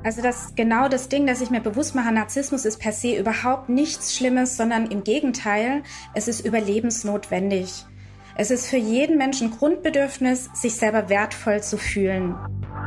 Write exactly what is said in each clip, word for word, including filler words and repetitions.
Also das ist genau das Ding, dass ich mir bewusst mache, Narzissmus ist per se überhaupt nichts Schlimmes, sondern im Gegenteil, es ist überlebensnotwendig. Es ist für jeden Menschen Grundbedürfnis, sich selber wertvoll zu fühlen.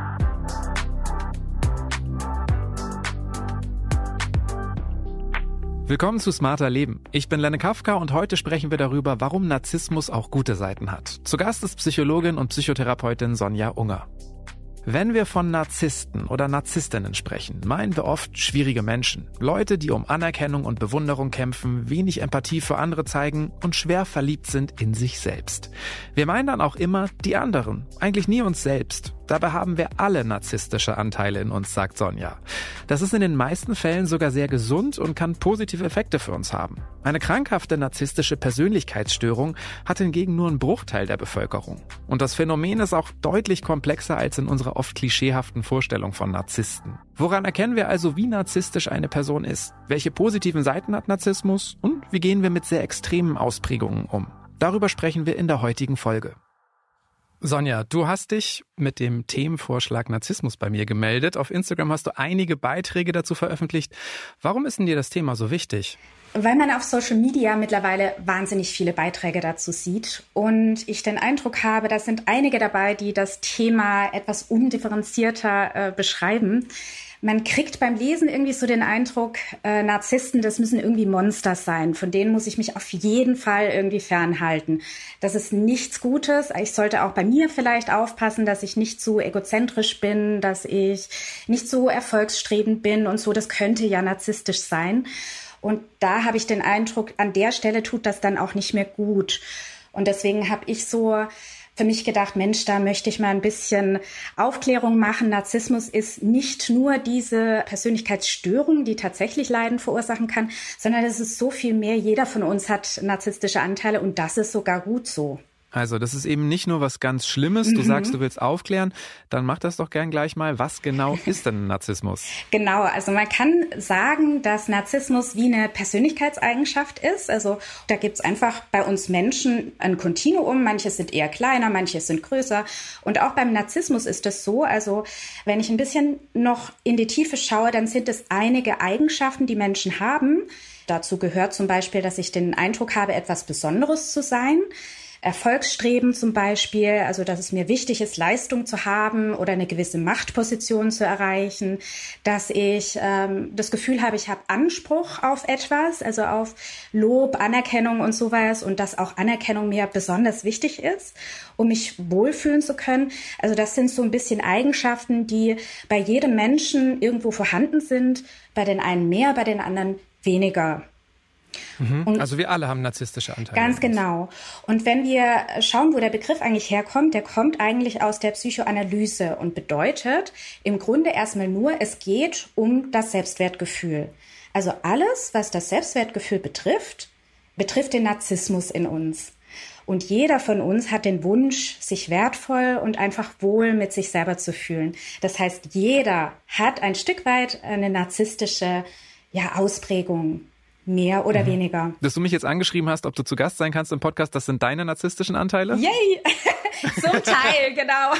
Willkommen zu Smarter Leben. Ich bin Lenne Kafka und heute sprechen wir darüber, warum Narzissmus auch gute Seiten hat. Zu Gast ist Psychologin und Psychotherapeutin Sonja Unger. Wenn wir von Narzissten oder Narzisstinnen sprechen, meinen wir oft schwierige Menschen. Leute, die um Anerkennung und Bewunderung kämpfen, wenig Empathie für andere zeigen und schwer verliebt sind in sich selbst. Wir meinen dann auch immer die anderen, eigentlich nie uns selbst. Dabei haben wir alle narzisstische Anteile in uns, sagt Sonja. Das ist in den meisten Fällen sogar sehr gesund und kann positive Effekte für uns haben. Eine krankhafte narzisstische Persönlichkeitsstörung hat hingegen nur einen Bruchteil der Bevölkerung. Und das Phänomen ist auch deutlich komplexer als in unserer oft klischeehaften Vorstellung von Narzissten. Woran erkennen wir also, wie narzisstisch eine Person ist? Welche positiven Seiten hat Narzissmus? Und wie gehen wir mit sehr extremen Ausprägungen um? Darüber sprechen wir in der heutigen Folge. Sonja, du hast dich mit dem Themenvorschlag Narzissmus bei mir gemeldet. Auf Instagram hast du einige Beiträge dazu veröffentlicht. Warum ist denn dir das Thema so wichtig? Weil man auf Social Media mittlerweile wahnsinnig viele Beiträge dazu sieht und ich den Eindruck habe, da sind einige dabei, die das Thema etwas undifferenzierter äh, beschreiben. Man kriegt beim Lesen irgendwie so den Eindruck, äh, Narzissten, das müssen irgendwie Monster sein. Von denen muss ich mich auf jeden Fall irgendwie fernhalten. Das ist nichts Gutes. Ich sollte auch bei mir vielleicht aufpassen, dass ich nicht zu egozentrisch bin, dass ich nicht so erfolgsstrebend bin und so. Das könnte ja narzisstisch sein. Und da habe ich den Eindruck, an der Stelle tut das dann auch nicht mehr gut. Und deswegen habe ich so für mich gedacht, Mensch, da möchte ich mal ein bisschen Aufklärung machen. Narzissmus ist nicht nur diese Persönlichkeitsstörung, die tatsächlich Leiden verursachen kann, sondern es ist so viel mehr. Jeder von uns hat narzisstische Anteile und das ist sogar gut so. Also das ist eben nicht nur was ganz Schlimmes. Du mhm. sagst, du willst aufklären. Dann mach das doch gern gleich mal. Was genau ist denn Narzissmus? Genau, also man kann sagen, dass Narzissmus wie eine Persönlichkeitseigenschaft ist. Also da gibt's einfach bei uns Menschen ein Kontinuum. Manche sind eher kleiner, manche sind größer. Und auch beim Narzissmus ist es so. Also wenn ich ein bisschen noch in die Tiefe schaue, dann sind es einige Eigenschaften, die Menschen haben. Dazu gehört zum Beispiel, dass ich den Eindruck habe, etwas Besonderes zu sein. Erfolgsstreben zum Beispiel, also dass es mir wichtig ist, Leistung zu haben oder eine gewisse Machtposition zu erreichen, dass ich ähm, das Gefühl habe, ich habe Anspruch auf etwas, also auf Lob, Anerkennung und sowas und dass auch Anerkennung mir besonders wichtig ist, um mich wohlfühlen zu können. Also das sind so ein bisschen Eigenschaften, die bei jedem Menschen irgendwo vorhanden sind, bei den einen mehr, bei den anderen weniger. Mhm. Also wir alle haben narzisstische Anteile. Ganz genau. Und wenn wir schauen, wo der Begriff eigentlich herkommt, der kommt eigentlich aus der Psychoanalyse und bedeutet im Grunde erstmal nur, es geht um das Selbstwertgefühl. Also alles, was das Selbstwertgefühl betrifft, betrifft den Narzissmus in uns. Und jeder von uns hat den Wunsch, sich wertvoll und einfach wohl mit sich selber zu fühlen. Das heißt, jeder hat ein Stück weit eine narzisstische ja, Ausprägung. Mehr oder mhm. weniger. Dass du mich jetzt angeschrieben hast, ob du zu Gast sein kannst im Podcast, das sind deine narzisstischen Anteile? Yay! Zum Teil, genau.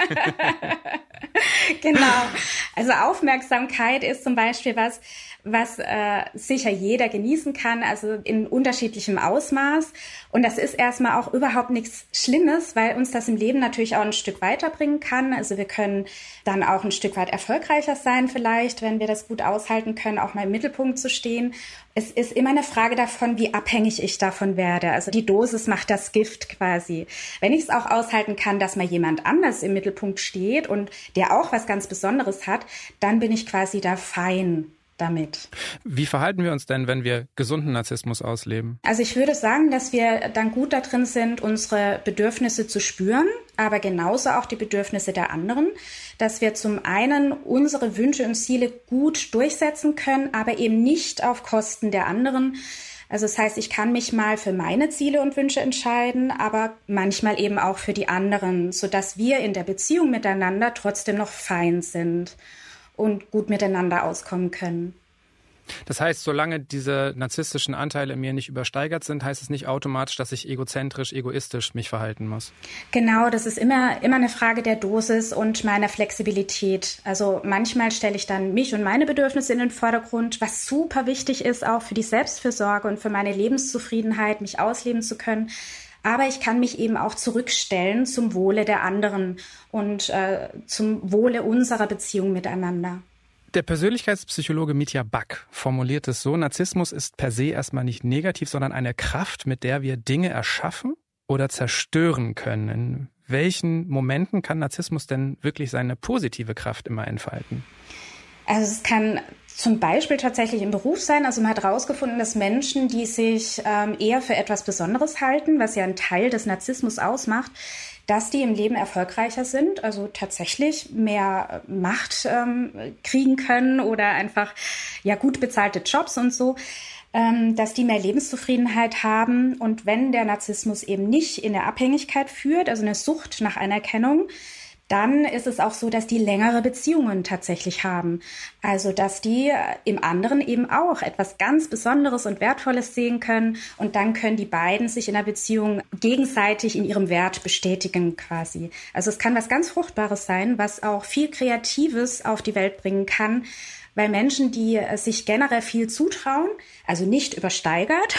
Genau. Also Aufmerksamkeit ist zum Beispiel was, was äh, sicher jeder genießen kann, also in unterschiedlichem Ausmaß. Und das ist erstmal auch überhaupt nichts Schlimmes, weil uns das im Leben natürlich auch ein Stück weiterbringen kann. Also wir können dann auch ein Stück weit erfolgreicher sein vielleicht, wenn wir das gut aushalten können, auch mal im Mittelpunkt zu stehen. Es ist immer eine Frage davon, wie abhängig ich davon werde. Also die Dosis macht das Gift quasi. Wenn ich es auch aushalten kann, dass mal jemand anders im Mittelpunkt steht und der auch was ganz Besonderes hat, dann bin ich quasi da fein damit. Wie verhalten wir uns denn, wenn wir gesunden Narzissmus ausleben? Also ich würde sagen, dass wir dann gut da drin sind, unsere Bedürfnisse zu spüren, aber genauso auch die Bedürfnisse der anderen, dass wir zum einen unsere Wünsche und Ziele gut durchsetzen können, aber eben nicht auf Kosten der anderen. Also das heißt, ich kann mich mal für meine Ziele und Wünsche entscheiden, aber manchmal eben auch für die anderen, sodass wir in der Beziehung miteinander trotzdem noch fein sind und gut miteinander auskommen können. Das heißt, solange diese narzisstischen Anteile in mir nicht übersteigert sind, heißt es nicht automatisch, dass ich egozentrisch, egoistisch mich verhalten muss. Genau, das ist immer, immer eine Frage der Dosis und meiner Flexibilität. Also manchmal stelle ich dann mich und meine Bedürfnisse in den Vordergrund, was super wichtig ist, auch für die Selbstfürsorge und für meine Lebenszufriedenheit, mich ausleben zu können. Aber ich kann mich eben auch zurückstellen zum Wohle der anderen und äh, zum Wohle unserer Beziehung miteinander. Der Persönlichkeitspsychologe Mitja Back formuliert es so: Narzissmus ist per se erstmal nicht negativ, sondern eine Kraft, mit der wir Dinge erschaffen oder zerstören können. In welchen Momenten kann Narzissmus denn wirklich seine positive Kraft immer entfalten? Also es kann zum Beispiel tatsächlich im Beruf sein. Also man hat herausgefunden, dass Menschen, die sich ähm, eher für etwas Besonderes halten, was ja ein Teil des Narzissmus ausmacht, dass die im Leben erfolgreicher sind, also tatsächlich mehr Macht ähm, kriegen können oder einfach ja gut bezahlte Jobs und so, ähm, dass die mehr Lebenszufriedenheit haben. Und wenn der Narzissmus eben nicht in eine Abhängigkeit führt, also eine Sucht nach Anerkennung, dann ist es auch so, dass die längere Beziehungen tatsächlich haben. Also, dass die im anderen eben auch etwas ganz Besonderes und Wertvolles sehen können. Und dann können die beiden sich in der Beziehung gegenseitig in ihrem Wert bestätigen quasi. Also es kann was ganz Fruchtbares sein, was auch viel Kreatives auf die Welt bringen kann. Weil Menschen, die sich generell viel zutrauen, also nicht übersteigert,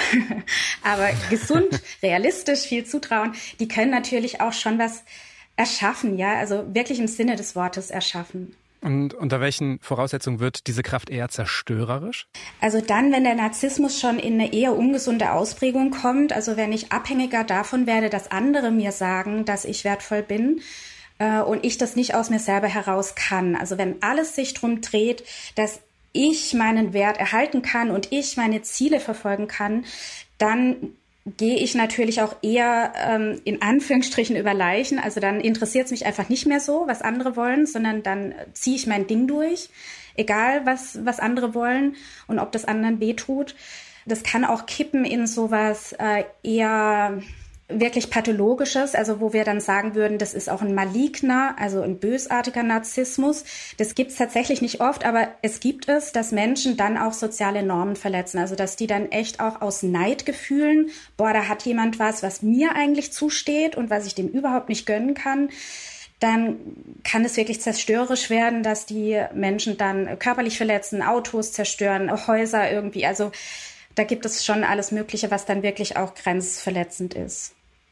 aber gesund, realistisch viel zutrauen, die können natürlich auch schon was erschaffen, ja, also wirklich im Sinne des Wortes erschaffen. Und unter welchen Voraussetzungen wird diese Kraft eher zerstörerisch? Also dann, wenn der Narzissmus schon in eine eher ungesunde Ausprägung kommt, also wenn ich abhängiger davon werde, dass andere mir sagen, dass ich wertvoll bin äh, und ich das nicht aus mir selber heraus kann. Also wenn alles sich drum dreht, dass ich meinen Wert erhalten kann und ich meine Ziele verfolgen kann, dann gehe ich natürlich auch eher ähm, in Anführungsstrichen über Leichen. Also dann interessiert es mich einfach nicht mehr so, was andere wollen, sondern dann ziehe ich mein Ding durch, egal was, was andere wollen und ob das anderen wehtut. Das kann auch kippen in sowas äh, eher wirklich Pathologisches, also wo wir dann sagen würden, das ist auch ein maligner, also ein bösartiger Narzissmus. Das gibt es tatsächlich nicht oft, aber es gibt es, dass Menschen dann auch soziale Normen verletzen. Also dass die dann echt auch aus Neidgefühlen, boah, da hat jemand was, was mir eigentlich zusteht und was ich dem überhaupt nicht gönnen kann. Dann kann es wirklich zerstörerisch werden, dass die Menschen dann körperlich verletzen, Autos zerstören, Häuser irgendwie. Also da gibt es schon alles Mögliche, was dann wirklich auch grenzverletzend ist.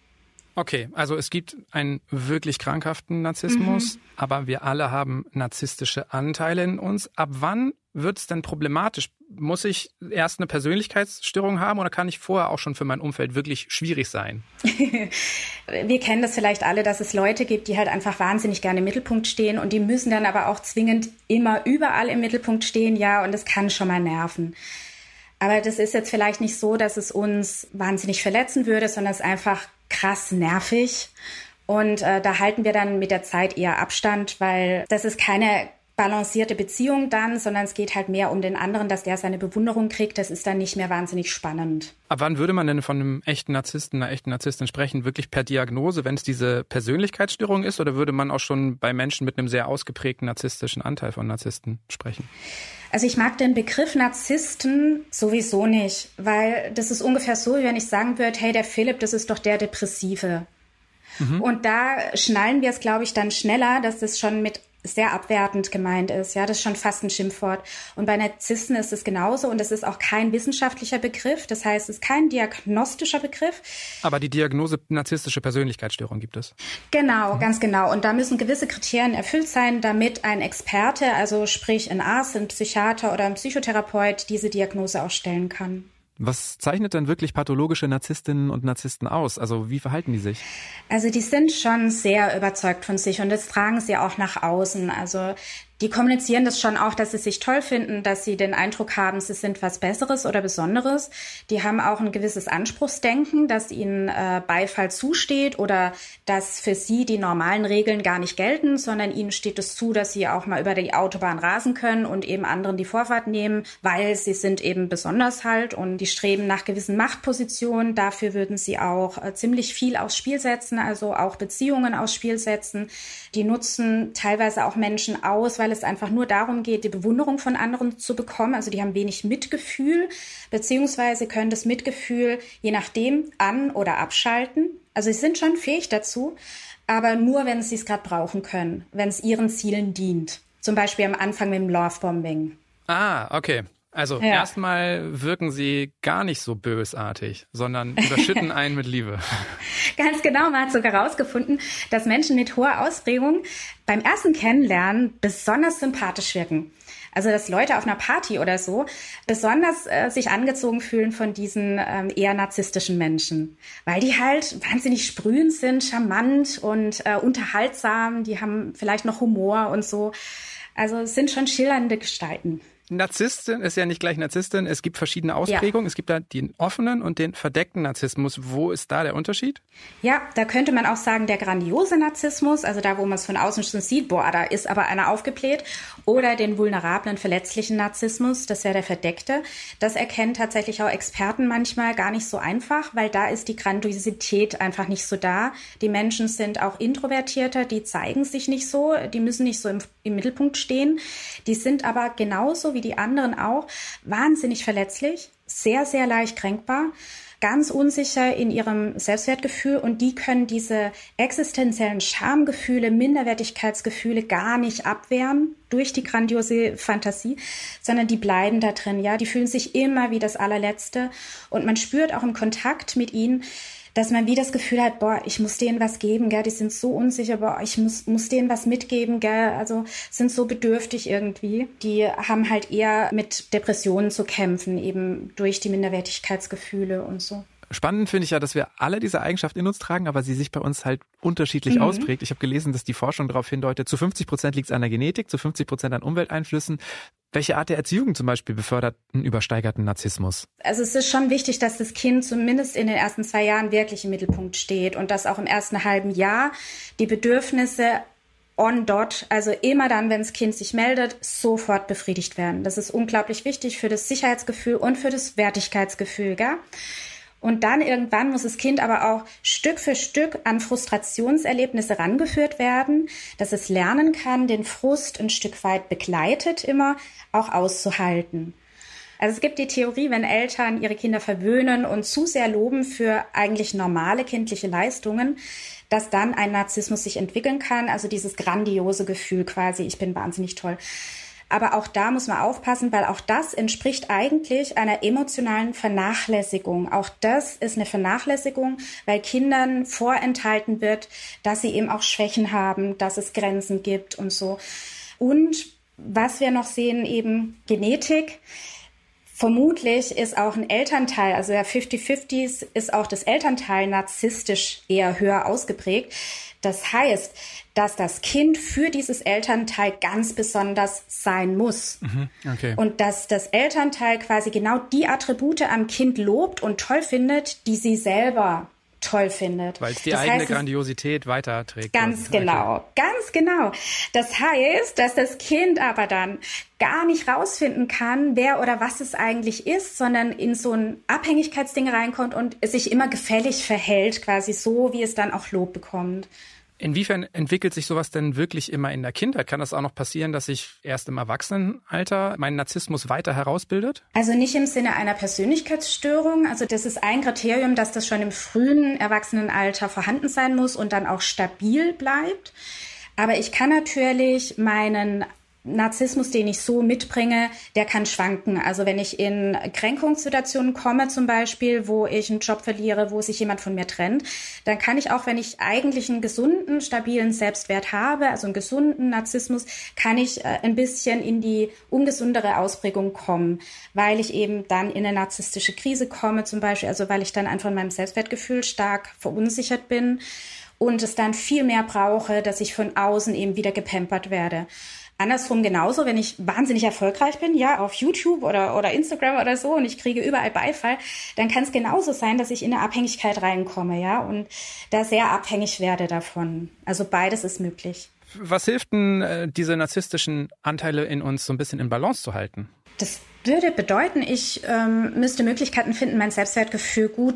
Okay, also es gibt einen wirklich krankhaften Narzissmus, mhm. aber wir alle haben narzisstische Anteile in uns. Ab wann wird es denn problematisch? Muss ich erst eine Persönlichkeitsstörung haben oder kann ich vorher auch schon für mein Umfeld wirklich schwierig sein? Wir kennen das vielleicht alle, dass es Leute gibt, die halt einfach wahnsinnig gerne im Mittelpunkt stehen und die müssen dann aber auch zwingend immer überall im Mittelpunkt stehen, ja, und das kann schon mal nerven. Aber das ist jetzt vielleicht nicht so, dass es uns wahnsinnig verletzen würde, sondern es ist einfach krass nervig. Und äh, da halten wir dann mit der Zeit eher Abstand, weil das ist keine balancierte Beziehung dann, sondern es geht halt mehr um den anderen, dass der seine Bewunderung kriegt. Das ist dann nicht mehr wahnsinnig spannend. Ab wann würde man denn von einem echten Narzissten, einer echten Narzisstin sprechen? Wirklich per Diagnose, wenn es diese Persönlichkeitsstörung ist? Oder würde man auch schon bei Menschen mit einem sehr ausgeprägten narzisstischen Anteil von Narzissten sprechen? Also ich mag den Begriff Narzissten sowieso nicht, weil das ist ungefähr so, wie wenn ich sagen würde, hey, der Philipp, das ist doch der Depressive. Mhm. Und da schnallen wir es, glaube ich, dann schneller, dass das schon mit sehr abwertend gemeint ist. Ja, das ist schon fast ein Schimpfwort. Und bei Narzissten ist es genauso und es ist auch kein wissenschaftlicher Begriff. Das heißt, es ist kein diagnostischer Begriff. Aber die Diagnose narzisstische Persönlichkeitsstörung gibt es. Genau, mhm. ganz genau. Und da müssen gewisse Kriterien erfüllt sein, damit ein Experte, also sprich ein Arzt, ein Psychiater oder ein Psychotherapeut, diese Diagnose auch stellen kann. Was zeichnet denn wirklich pathologische Narzisstinnen und Narzissten aus? Also wie verhalten die sich? Also die sind schon sehr überzeugt von sich und das tragen sie auch nach außen. Also die kommunizieren das schon auch, dass sie sich toll finden, dass sie den Eindruck haben, sie sind was Besseres oder Besonderes. Die haben auch ein gewisses Anspruchsdenken, dass ihnen äh, Beifall zusteht oder dass für sie die normalen Regeln gar nicht gelten, sondern ihnen steht es zu, dass sie auch mal über die Autobahn rasen können und eben anderen die Vorfahrt nehmen, weil sie sind eben besonders halt und die streben nach gewissen Machtpositionen. Dafür würden sie auch äh, ziemlich viel aufs Spiel setzen, also auch Beziehungen aufs Spiel setzen. Die nutzen teilweise auch Menschen aus, weil weil es einfach nur darum geht, die Bewunderung von anderen zu bekommen. Also die haben wenig Mitgefühl, beziehungsweise können das Mitgefühl je nachdem an- oder abschalten. Also sie sind schon fähig dazu, aber nur, wenn sie es gerade brauchen können, wenn es ihren Zielen dient. Zum Beispiel am Anfang mit dem Lovebombing. Ah, okay. Also ja. Erstmal wirken sie gar nicht so bösartig, sondern überschütten einen mit Liebe. Ganz genau, man hat sogar herausgefunden, dass Menschen mit hoher Ausprägung beim ersten Kennenlernen besonders sympathisch wirken. Also dass Leute auf einer Party oder so besonders äh, sich angezogen fühlen von diesen ähm, eher narzisstischen Menschen. Weil die halt wahnsinnig sprühend sind, charmant und äh, unterhaltsam, die haben vielleicht noch Humor und so. Also es sind schon schillernde Gestalten. Narzisstin ist ja nicht gleich Narzisstin. Es gibt verschiedene Ausprägungen. Ja. Es gibt da den offenen und den verdeckten Narzissmus. Wo ist da der Unterschied? Ja, da könnte man auch sagen, der grandiose Narzissmus, also da, wo man es von außen schon sieht, boah, da ist aber einer aufgebläht. Oder den vulnerablen, verletzlichen Narzissmus, das wäre der verdeckte. Das erkennen tatsächlich auch Experten manchmal gar nicht so einfach, weil da ist die Grandiosität einfach nicht so da. Die Menschen sind auch introvertierter, die zeigen sich nicht so, die müssen nicht so im, im Mittelpunkt stehen. Die sind aber genauso wie die anderen auch wahnsinnig verletzlich, sehr, sehr leicht kränkbar, ganz unsicher in ihrem Selbstwertgefühl und die können diese existenziellen Schamgefühle, Minderwertigkeitsgefühle gar nicht abwehren durch die grandiose Fantasie, sondern die bleiben da drin, ja, die fühlen sich immer wie das Allerletzte und man spürt auch im Kontakt mit ihnen, dass man wie das Gefühl hat, boah, ich muss denen was geben, gell, die sind so unsicher, boah, ich muss, muss denen was mitgeben, gell, also sind so bedürftig irgendwie. Die haben halt eher mit Depressionen zu kämpfen, eben durch die Minderwertigkeitsgefühle und so. Spannend finde ich ja, dass wir alle diese Eigenschaft in uns tragen, aber sie sich bei uns halt unterschiedlich mhm. ausprägt. Ich habe gelesen, dass die Forschung darauf hindeutet, zu fünfzig Prozent liegt es an der Genetik, zu fünfzig Prozent an Umwelteinflüssen. Welche Art der Erziehung zum Beispiel befördert einen übersteigerten Narzissmus? Also es ist schon wichtig, dass das Kind zumindest in den ersten zwei Jahren wirklich im Mittelpunkt steht und dass auch im ersten halben Jahr die Bedürfnisse on dot, also immer dann, wenn das Kind sich meldet, sofort befriedigt werden. Das ist unglaublich wichtig für das Sicherheitsgefühl und für das Wertigkeitsgefühl, gell? Und dann irgendwann muss das Kind aber auch Stück für Stück an Frustrationserlebnisse rangeführt werden, dass es lernen kann, den Frust ein Stück weit begleitet immer auch auszuhalten. Also es gibt die Theorie, wenn Eltern ihre Kinder verwöhnen und zu sehr loben für eigentlich normale kindliche Leistungen, dass dann ein Narzissmus sich entwickeln kann, also dieses grandiose Gefühl quasi, ich bin wahnsinnig toll. Aber auch da muss man aufpassen, weil auch das entspricht eigentlich einer emotionalen Vernachlässigung. Auch das ist eine Vernachlässigung, weil Kindern vorenthalten wird, dass sie eben auch Schwächen haben, dass es Grenzen gibt und so. Und was wir noch sehen, eben Genetik. Vermutlich ist auch ein Elternteil, also der fünfzig fünfzig ist auch das Elternteil narzisstisch eher höher ausgeprägt. Das heißt, dass das Kind für dieses Elternteil ganz besonders sein muss. Mhm, okay. Und dass das Elternteil quasi genau die Attribute am Kind lobt und toll findet, die sie selber toll findet. Weil es die das eigene heißt, Grandiosität weiterträgt. Ganz genau, okay. ganz genau. Das heißt, dass das Kind aber dann gar nicht rausfinden kann, wer oder was es eigentlich ist, sondern in so ein Abhängigkeitsding reinkommt und es sich immer gefällig verhält, quasi so, wie es dann auch Lob bekommt. Inwiefern entwickelt sich sowas denn wirklich immer in der Kindheit? Kann das auch noch passieren, dass sich erst im Erwachsenenalter mein Narzissmus weiter herausbildet? Also nicht im Sinne einer Persönlichkeitsstörung. Also das ist ein Kriterium, dass das schon im frühen Erwachsenenalter vorhanden sein muss und dann auch stabil bleibt. Aber ich kann natürlich meinen Narzissmus, den ich so mitbringe, der kann schwanken. Also wenn ich in Kränkungssituationen komme zum Beispiel, wo ich einen Job verliere, wo sich jemand von mir trennt, dann kann ich auch, wenn ich eigentlich einen gesunden, stabilen Selbstwert habe, also einen gesunden Narzissmus, kann ich ein bisschen in die ungesundere Ausprägung kommen, weil ich eben dann in eine narzisstische Krise komme zum Beispiel, also weil ich dann einfach in meinem Selbstwertgefühl stark verunsichert bin und es dann viel mehr brauche, dass ich von außen eben wieder gepampert werde. Andersrum genauso, wenn ich wahnsinnig erfolgreich bin, ja, auf YouTube oder, oder Instagram oder so und ich kriege überall Beifall, dann kann es genauso sein, dass ich in eine Abhängigkeit reinkomme, ja, und da sehr abhängig werde davon. Also beides ist möglich. Was hilft denn, äh, diese narzisstischen Anteile in uns so ein bisschen in Balance zu halten? Das würde bedeuten, ich ähm, müsste Möglichkeiten finden, mein Selbstwertgefühl gut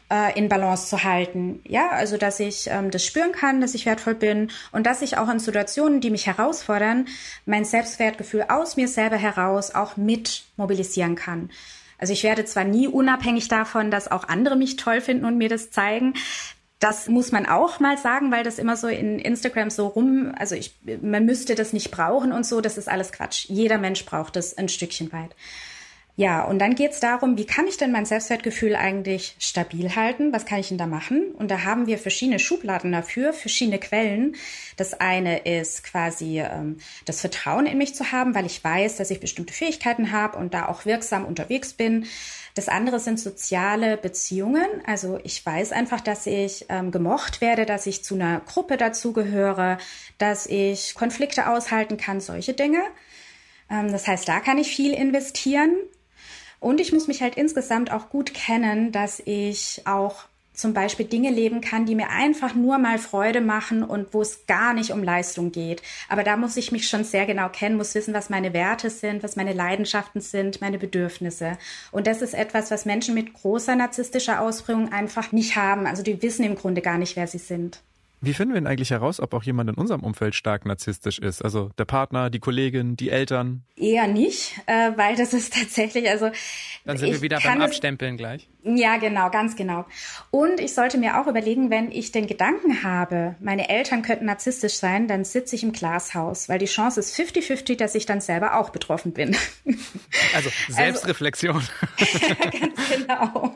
äh, in Balance zu halten. Ja, also dass ich ähm, das spüren kann, dass ich wertvoll bin und dass ich auch in Situationen, die mich herausfordern, mein Selbstwertgefühl aus mir selber heraus auch mit mobilisieren kann. Also ich werde zwar nie unabhängig davon, dass auch andere mich toll finden und mir das zeigen. Das muss man auch mal sagen, weil das immer so in Instagram so rum, also ich, man müsste das nicht brauchen und so, das ist alles Quatsch. Jeder Mensch braucht das ein Stückchen weit. Ja, und dann geht's darum, wie kann ich denn mein Selbstwertgefühl eigentlich stabil halten? Was kann ich denn da machen? Und da haben wir verschiedene Schubladen dafür, verschiedene Quellen. Das eine ist quasi ähm, das Vertrauen in mich zu haben, weil ich weiß, dass ich bestimmte Fähigkeiten habe und da auch wirksam unterwegs bin. Das andere sind soziale Beziehungen. Also ich weiß einfach, dass ich ähm, gemocht werde, dass ich zu einer Gruppe dazugehöre, dass ich Konflikte aushalten kann, solche Dinge. Ähm, das heißt, da kann ich viel investieren. Und ich muss mich halt insgesamt auch gut kennen, dass ich auch zum Beispiel Dinge leben kann, die mir einfach nur mal Freude machen und wo es gar nicht um Leistung geht. Aber da muss ich mich schon sehr genau kennen, muss wissen, was meine Werte sind, was meine Leidenschaften sind, meine Bedürfnisse. Und das ist etwas, was Menschen mit großer narzisstischer Ausprägung einfach nicht haben. Also die wissen im Grunde gar nicht, wer sie sind. Wie finden wir denn eigentlich heraus, ob auch jemand in unserem Umfeld stark narzisstisch ist? Also der Partner, die Kollegin, die Eltern? Eher nicht, äh, weil das ist tatsächlich, also dann sind wir wieder beim Abstempeln gleich. Ja, genau, ganz genau. Und ich sollte mir auch überlegen, wenn ich den Gedanken habe, meine Eltern könnten narzisstisch sein, dann sitze ich im Glashaus, weil die Chance ist fifty fifty, dass ich dann selber auch betroffen bin. Also Selbstreflexion. Also, ganz genau.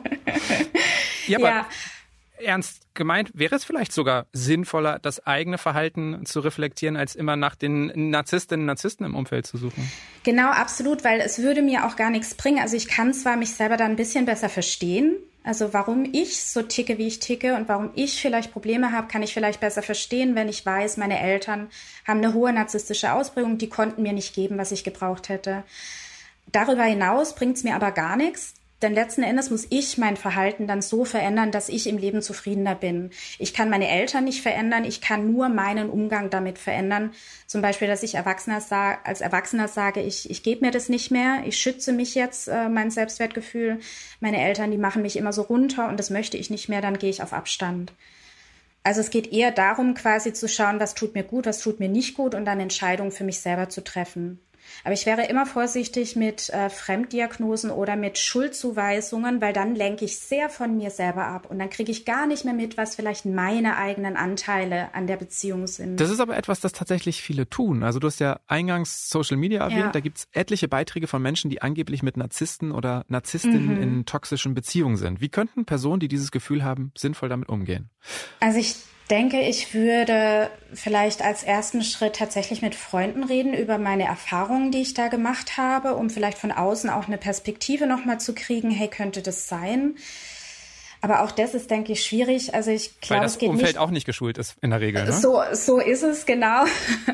Ja, aber ja. Ernst gemeint, wäre es vielleicht sogar sinnvoller, das eigene Verhalten zu reflektieren, als immer nach den Narzisstinnen und Narzissten im Umfeld zu suchen? Genau, absolut, weil es würde mir auch gar nichts bringen. Also ich kann zwar mich selber dann ein bisschen besser verstehen, also warum ich so ticke, wie ich ticke und warum ich vielleicht Probleme habe, kann ich vielleicht besser verstehen, wenn ich weiß, meine Eltern haben eine hohe narzisstische Ausprägung, die konnten mir nicht geben, was ich gebraucht hätte. Darüber hinaus bringt es mir aber gar nichts. Denn letzten Endes muss ich mein Verhalten dann so verändern, dass ich im Leben zufriedener bin. Ich kann meine Eltern nicht verändern, ich kann nur meinen Umgang damit verändern. Zum Beispiel, dass ich Erwachsener sag, als Erwachsener sage, ich, ich gebe mir das nicht mehr, ich schütze mich jetzt, äh, mein Selbstwertgefühl. Meine Eltern, die machen mich immer so runter und das möchte ich nicht mehr, dann gehe ich auf Abstand. Also es geht eher darum, quasi zu schauen, was tut mir gut, was tut mir nicht gut und dann Entscheidungen für mich selber zu treffen. Aber ich wäre immer vorsichtig mit äh, Fremddiagnosen oder mit Schuldzuweisungen, weil dann lenke ich sehr von mir selber ab und dann kriege ich gar nicht mehr mit, was vielleicht meine eigenen Anteile an der Beziehung sind. Das ist aber etwas, das tatsächlich viele tun. Also du hast ja eingangs Social Media erwähnt, ja. Da gibt es etliche Beiträge von Menschen, die angeblich mit Narzissten oder Narzisstinnen mhm. in toxischen Beziehungen sind. Wie könnten Personen, die dieses Gefühl haben, sinnvoll damit umgehen? Also ich denke, ich würde vielleicht als ersten Schritt tatsächlich mit Freunden reden über meine Erfahrungen, die ich da gemacht habe, um vielleicht von außen auch eine Perspektive nochmal zu kriegen, hey, könnte das sein? Aber auch das ist, denke ich, schwierig. Also ich glaube, es geht nicht... Weil das Umfeld auch nicht geschult ist in der Regel, ne? So, so ist es, genau.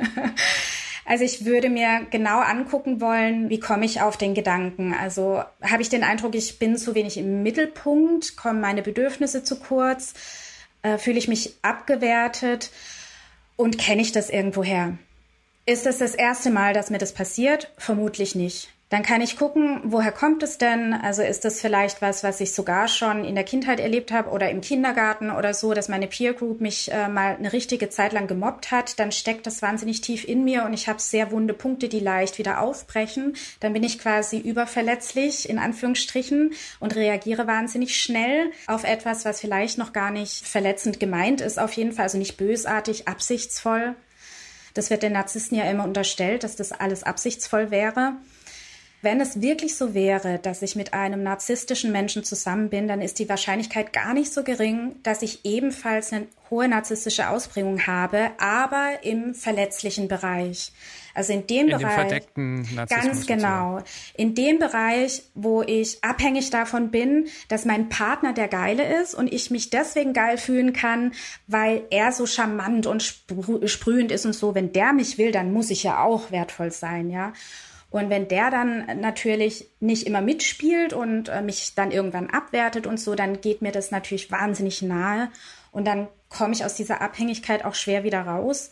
Also ich würde mir genau angucken wollen, wie komme ich auf den Gedanken? Also habe ich den Eindruck, ich bin zu wenig im Mittelpunkt, kommen meine Bedürfnisse zu kurz? Äh, fühle ich mich abgewertet und kenne ich das irgendwoher? Ist das das erste Mal, dass mir das passiert? Vermutlich nicht. Dann kann ich gucken, woher kommt es denn? Also ist das vielleicht was, was ich sogar schon in der Kindheit erlebt habe oder im Kindergarten oder so, dass meine Peer Group mich äh, mal eine richtige Zeit lang gemobbt hat. Dann steckt das wahnsinnig tief in mir und ich habe sehr wunde Punkte, die leicht wieder aufbrechen. Dann bin ich quasi überverletzlich, in Anführungsstrichen, und reagiere wahnsinnig schnell auf etwas, was vielleicht noch gar nicht verletzend gemeint ist. Auf jeden Fall, also nicht bösartig, absichtsvoll. Das wird den Narzissten ja immer unterstellt, dass das alles absichtsvoll wäre. Wenn es wirklich so wäre, dass ich mit einem narzisstischen Menschen zusammen bin, dann ist die Wahrscheinlichkeit gar nicht so gering, dass ich ebenfalls eine hohe narzisstische Ausprägung habe, aber im verletzlichen Bereich. Also in dem in Bereich, dem verdeckten Narzissmus. Ganz genau. In dem Bereich, wo ich abhängig davon bin, dass mein Partner der Geile ist und ich mich deswegen geil fühlen kann, weil er so charmant und sprühend ist und so. Wenn der mich will, dann muss ich ja auch wertvoll sein, ja. Und wenn der dann natürlich nicht immer mitspielt und äh, mich dann irgendwann abwertet und so, dann geht mir das natürlich wahnsinnig nahe und dann komme ich aus dieser Abhängigkeit auch schwer wieder raus.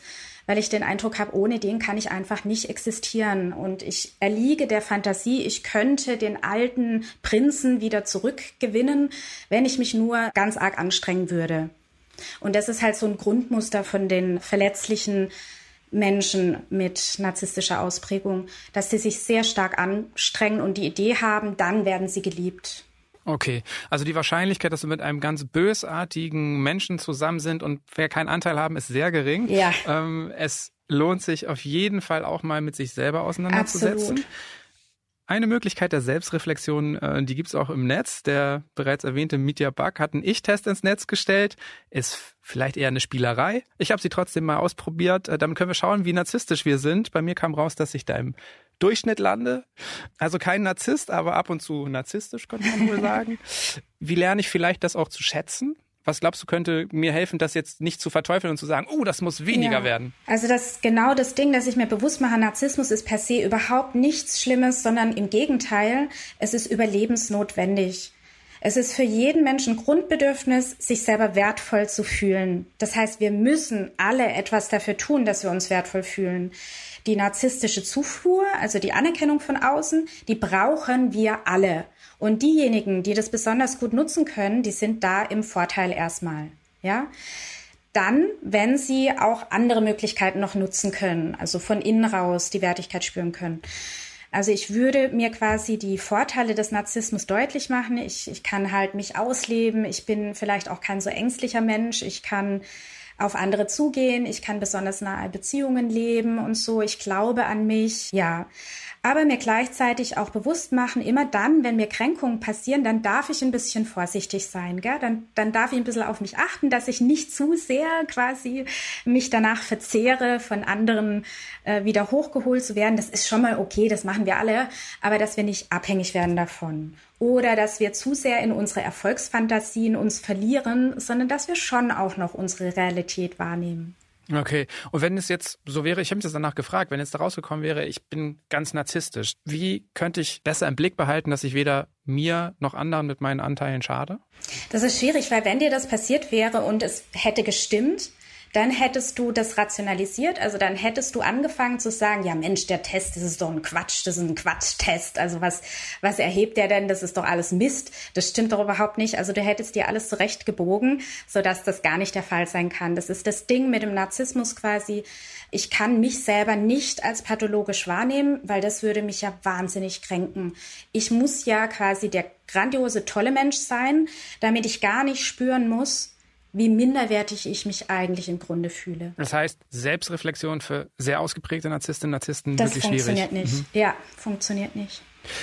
weil ich den Eindruck habe, ohne den kann ich einfach nicht existieren. Und ich erliege der Fantasie, ich könnte den alten Prinzen wieder zurückgewinnen, wenn ich mich nur ganz arg anstrengen würde. Und das ist halt so ein Grundmuster von den verletzlichen Menschen mit narzisstischer Ausprägung, dass sie sich sehr stark anstrengen und die Idee haben, dann werden sie geliebt. Okay, also die Wahrscheinlichkeit, dass wir mit einem ganz bösartigen Menschen zusammen sind und wir keinen Anteil haben, ist sehr gering. Ja. Ähm, es lohnt sich auf jeden Fall auch mal mit sich selber auseinanderzusetzen. Absolut. Eine Möglichkeit der Selbstreflexion, äh, die gibt's auch im Netz. Der bereits erwähnte Mitya Bak hat einen Ich-Test ins Netz gestellt. Ist vielleicht eher eine Spielerei. Ich habe sie trotzdem mal ausprobiert. Äh, damit können wir schauen, wie narzisstisch wir sind. Bei mir kam raus, dass ich da im Durchschnitt lande. Also kein Narzisst, aber ab und zu narzisstisch, könnte man wohl sagen. Wie lerne ich vielleicht das auch zu schätzen? Was glaubst du, könnte mir helfen, das jetzt nicht zu verteufeln und zu sagen, oh, das muss weniger ja. werden? Also das ist genau das Ding, dass ich mir bewusst mache, Narzissmus ist per se überhaupt nichts Schlimmes, sondern im Gegenteil, es ist überlebensnotwendig. Es ist für jeden Menschen Grundbedürfnis, sich selber wertvoll zu fühlen. Das heißt, wir müssen alle etwas dafür tun, dass wir uns wertvoll fühlen. Die narzisstische Zufuhr, also die Anerkennung von außen, die brauchen wir alle. Und diejenigen, die das besonders gut nutzen können, die sind da im Vorteil erstmal. Ja? Dann, wenn sie auch andere Möglichkeiten noch nutzen können, also von innen raus die Wertigkeit spüren können. Also ich würde mir quasi die Vorteile des Narzissmus deutlich machen. Ich, ich kann halt mich ausleben. Ich bin vielleicht auch kein so ängstlicher Mensch. Ich kann auf andere zugehen. Ich kann besonders nahe Beziehungen leben und so. Ich glaube an mich. Ja. Aber mir gleichzeitig auch bewusst machen, immer dann, wenn mir Kränkungen passieren, dann darf ich ein bisschen vorsichtig sein, gell? Dann, dann darf ich ein bisschen auf mich achten, dass ich nicht zu sehr quasi mich danach verzehre, von anderen äh, wieder hochgeholt zu werden. Das ist schon mal okay, das machen wir alle, aber dass wir nicht abhängig werden davon. Oder dass wir zu sehr in unsere Erfolgsfantasien uns verlieren, sondern dass wir schon auch noch unsere Realität wahrnehmen. Okay, und wenn es jetzt so wäre, ich habe mich das danach gefragt, wenn jetzt da rausgekommen wäre, ich bin ganz narzisstisch, wie könnte ich besser im Blick behalten, dass ich weder mir noch anderen mit meinen Anteilen schade? Das ist schwierig, weil wenn dir das passiert wäre und es hätte gestimmt, dann hättest du das rationalisiert, also dann hättest du angefangen zu sagen, ja Mensch, der Test, das ist doch ein Quatsch, das ist ein Quatschtest, also was, was erhebt der denn, das ist doch alles Mist, das stimmt doch überhaupt nicht, also du hättest dir alles zurechtgebogen, sodass das gar nicht der Fall sein kann. Das ist das Ding mit dem Narzissmus quasi, ich kann mich selber nicht als pathologisch wahrnehmen, weil das würde mich ja wahnsinnig kränken. Ich muss ja quasi der grandiose, tolle Mensch sein, damit ich gar nicht spüren muss, wie minderwertig ich mich eigentlich im Grunde fühle. Das heißt, Selbstreflexion für sehr ausgeprägte Narzisstinnen, Narzissten das wirklich schwierig. Das funktioniert nicht. Mhm. Ja, funktioniert nicht.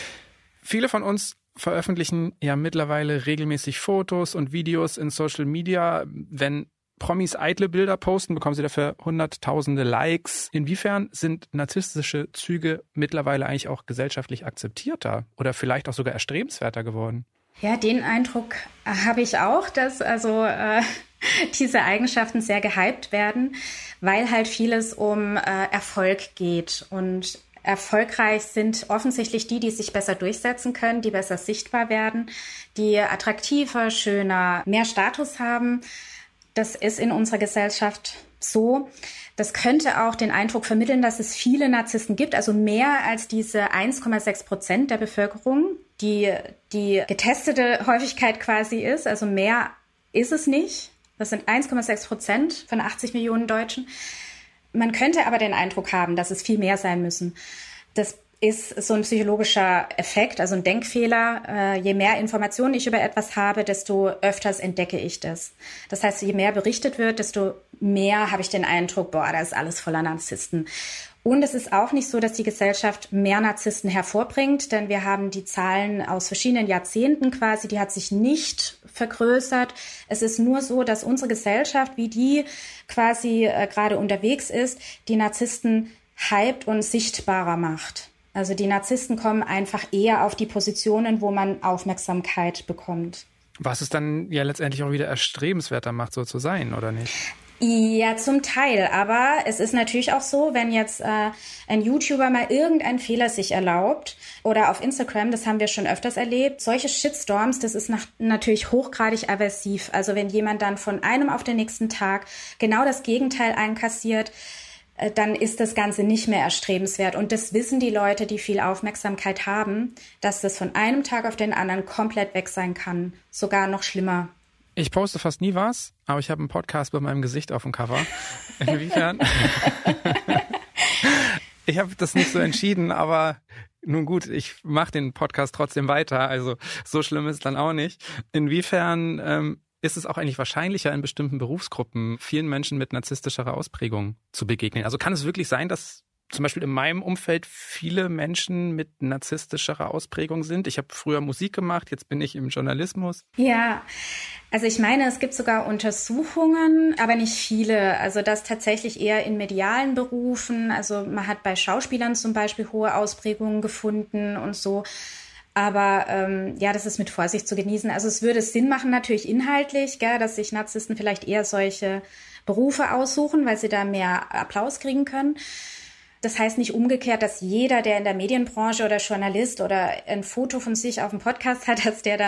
Viele von uns veröffentlichen ja mittlerweile regelmäßig Fotos und Videos in Social Media. Wenn Promis eitle Bilder posten, bekommen sie dafür hunderttausende Likes. Inwiefern sind narzisstische Züge mittlerweile eigentlich auch gesellschaftlich akzeptierter oder vielleicht auch sogar erstrebenswerter geworden? Ja, den Eindruck habe ich auch, dass also äh, diese Eigenschaften sehr gehypt werden, weil halt vieles um äh, Erfolg geht. Und erfolgreich sind offensichtlich die, die sich besser durchsetzen können, die besser sichtbar werden, die attraktiver, schöner, mehr Status haben. Das ist in unserer Gesellschaft so. Das könnte auch den Eindruck vermitteln, dass es viele Narzissten gibt, also mehr als diese eins Komma sechs Prozent der Bevölkerung, die die getestete Häufigkeit quasi ist. Also mehr ist es nicht. Das sind eins Komma sechs Prozent von achtzig Millionen Deutschen. Man könnte aber den Eindruck haben, dass es viel mehr sein müssen. Das ist so ein psychologischer Effekt, also ein Denkfehler. Äh, je mehr Informationen ich über etwas habe, desto öfters entdecke ich das. Das heißt, je mehr berichtet wird, desto mehr habe ich den Eindruck, boah, da ist alles voller Narzissten. Und es ist auch nicht so, dass die Gesellschaft mehr Narzissten hervorbringt, denn wir haben die Zahlen aus verschiedenen Jahrzehnten quasi, die hat sich nicht vergrößert. Es ist nur so, dass unsere Gesellschaft, wie die quasi äh, gerade unterwegs ist, die Narzissten hypt und sichtbarer macht. Also die Narzissten kommen einfach eher auf die Positionen, wo man Aufmerksamkeit bekommt. Was es dann ja letztendlich auch wieder erstrebenswerter macht, so zu sein, oder nicht? Ja, zum Teil. Aber es ist natürlich auch so, wenn jetzt äh, ein YouTuber mal irgendeinen Fehler sich erlaubt oder auf Instagram, das haben wir schon öfters erlebt, solche Shitstorms, das ist nach, natürlich hochgradig aversiv. Also wenn jemand dann von einem auf den nächsten Tag genau das Gegenteil einkassiert, dann ist das Ganze nicht mehr erstrebenswert. Und das wissen die Leute, die viel Aufmerksamkeit haben, dass das von einem Tag auf den anderen komplett weg sein kann. Sogar noch schlimmer. Ich poste fast nie was, aber ich habe einen Podcast mit meinem Gesicht auf dem Cover. Inwiefern? Ich habe das nicht so entschieden, aber nun gut, ich mache den Podcast trotzdem weiter. Also so schlimm ist es dann auch nicht. Inwiefern ähm, ist es auch eigentlich wahrscheinlicher, in bestimmten Berufsgruppen vielen Menschen mit narzisstischerer Ausprägung zu begegnen? Also kann es wirklich sein, dass zum Beispiel in meinem Umfeld viele Menschen mit narzisstischerer Ausprägung sind? Ich habe früher Musik gemacht, jetzt bin ich im Journalismus. Ja, also ich meine, es gibt sogar Untersuchungen, aber nicht viele. Also das tatsächlich eher in medialen Berufen. Also man hat bei Schauspielern zum Beispiel hohe Ausprägungen gefunden und so. Aber ähm, ja, das ist mit Vorsicht zu genießen. Also es würde Sinn machen natürlich inhaltlich, gell, dass sich Narzissten vielleicht eher solche Berufe aussuchen, weil sie da mehr Applaus kriegen können. Das heißt nicht umgekehrt, dass jeder, der in der Medienbranche oder Journalist oder ein Foto von sich auf dem Podcast hat, dass der dann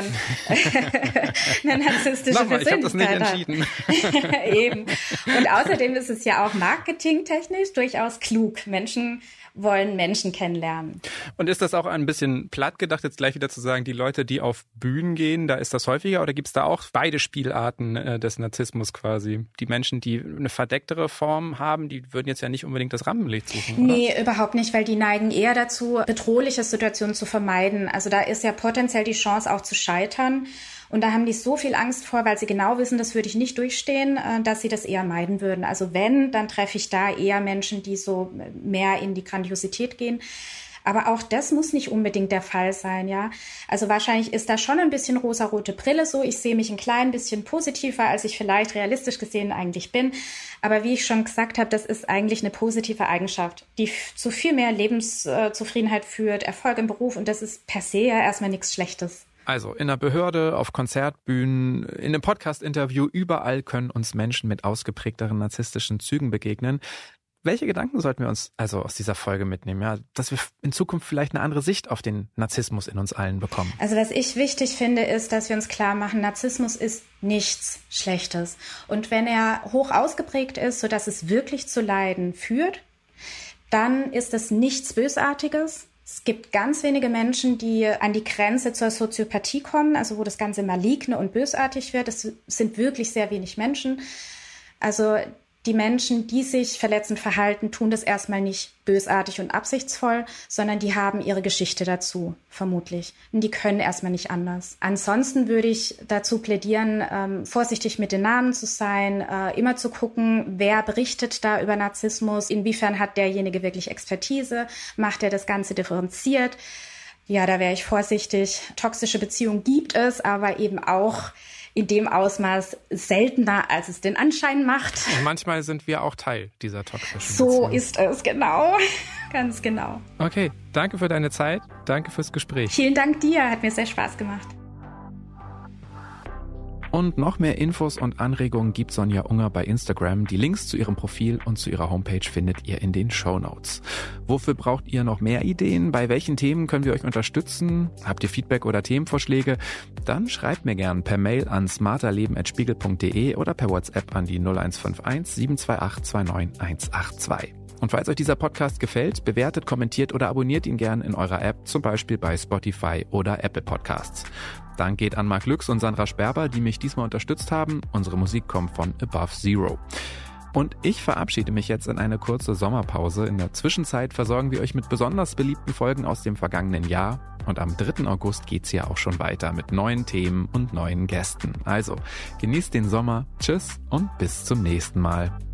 eine narzisstische Nochmal, Persönlichkeit ich habe das nicht entschieden. hat. Eben. Und außerdem ist es ja auch marketingtechnisch durchaus klug. Menschen wollen Menschen kennenlernen. Und ist das auch ein bisschen platt gedacht, jetzt gleich wieder zu sagen, die Leute, die auf Bühnen gehen, da ist das häufiger, oder gibt es da auch beide Spielarten äh, des Narzissmus quasi? Die Menschen, die eine verdecktere Form haben, die würden jetzt ja nicht unbedingt das Rampenlicht suchen, oder? Nee, überhaupt nicht, weil die neigen eher dazu, bedrohliche Situationen zu vermeiden. Also da ist ja potenziell die Chance auch zu scheitern. Und da haben die so viel Angst vor, weil sie genau wissen, das würde ich nicht durchstehen, dass sie das eher meiden würden. Also wenn, dann treffe ich da eher Menschen, die so mehr in die Grandiosität gehen. Aber auch das muss nicht unbedingt der Fall sein, ja. Also wahrscheinlich ist da schon ein bisschen rosarote Brille so. Ich sehe mich ein klein bisschen positiver, als ich vielleicht realistisch gesehen eigentlich bin. Aber wie ich schon gesagt habe, das ist eigentlich eine positive Eigenschaft, die zu viel mehr Lebenszufriedenheit führt, Erfolg im Beruf. Und das ist per se ja erstmal nichts Schlechtes. Also in der Behörde, auf Konzertbühnen, in einem Podcast-Interview, überall können uns Menschen mit ausgeprägteren narzisstischen Zügen begegnen. Welche Gedanken sollten wir uns also aus dieser Folge mitnehmen, ja, dass wir in Zukunft vielleicht eine andere Sicht auf den Narzissmus in uns allen bekommen? Also was ich wichtig finde, ist, dass wir uns klar machen, Narzissmus ist nichts Schlechtes. Und wenn er hoch ausgeprägt ist, sodass es wirklich zu Leiden führt, dann ist es nichts Bösartiges. Es gibt ganz wenige Menschen, die an die Grenze zur Soziopathie kommen, also wo das Ganze maligne und bösartig wird. Das sind wirklich sehr wenig Menschen. Also die Menschen, die sich verletzend verhalten, tun das erstmal nicht bösartig und absichtsvoll, sondern die haben ihre Geschichte dazu, vermutlich. Und die können erstmal nicht anders. Ansonsten würde ich dazu plädieren, ähm, vorsichtig mit den Namen zu sein, äh, immer zu gucken, wer berichtet da über Narzissmus, inwiefern hat derjenige wirklich Expertise, macht er das Ganze differenziert. Ja, da wäre ich vorsichtig. Toxische Beziehungen gibt es, aber eben auch in dem Ausmaß seltener, als es den Anschein macht. Und manchmal sind wir auch Teil dieser toxischen so Beziehung. So ist es, genau. Ganz genau. Okay, danke für deine Zeit. Danke fürs Gespräch. Vielen Dank dir, hat mir sehr Spaß gemacht. Und noch mehr Infos und Anregungen gibt Sonja Unger bei Instagram. Die Links zu ihrem Profil und zu ihrer Homepage findet ihr in den Shownotes. Wofür braucht ihr noch mehr Ideen? Bei welchen Themen können wir euch unterstützen? Habt ihr Feedback oder Themenvorschläge? Dann schreibt mir gern per Mail an smarterleben at spiegel punkt de oder per WhatsApp an die null eins fünf eins sieben zwei acht zwei neun eins acht zwei. Und falls euch dieser Podcast gefällt, bewertet, kommentiert oder abonniert ihn gern in eurer App, zum Beispiel bei Spotify oder Apple Podcasts. Dank geht an Marc Lüx und Sandra Sperber, die mich diesmal unterstützt haben. Unsere Musik kommt von Above Zero. Und ich verabschiede mich jetzt in eine kurze Sommerpause. In der Zwischenzeit versorgen wir euch mit besonders beliebten Folgen aus dem vergangenen Jahr. Und am dritten August geht's ja auch schon weiter mit neuen Themen und neuen Gästen. Also genießt den Sommer, tschüss und bis zum nächsten Mal.